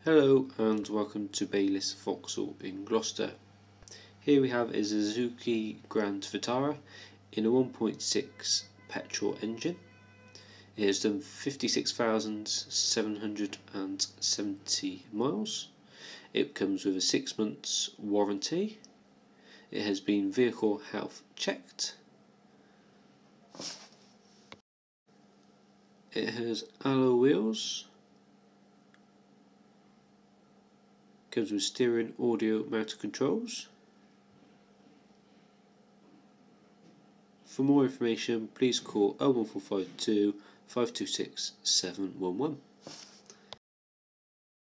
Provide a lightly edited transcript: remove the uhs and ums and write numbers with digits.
Hello and welcome to Baylis Vauxhall in Gloucester. Here we have a Suzuki Grand Vitara in a 1.6 petrol engine. It has done 56,770 miles. It comes with a 6 months warranty. It has been vehicle health checked. It has alloy wheels. Comes with steering, audio, motor controls. For more information, please call 01452 526 711.